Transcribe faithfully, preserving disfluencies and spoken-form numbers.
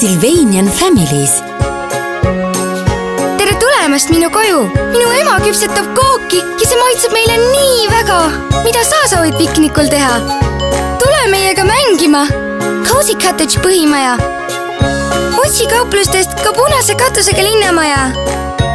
Sylvanian Families. Tere tulemast minu koju! Minu ema küpsetab kooki ja see maitseb meile nii väga! Mida sa soovid piknikul teha? Tule meiega mängima! Cozy Cottage põhimaja! Otsi kauplustest ka punase katusega linnamaja!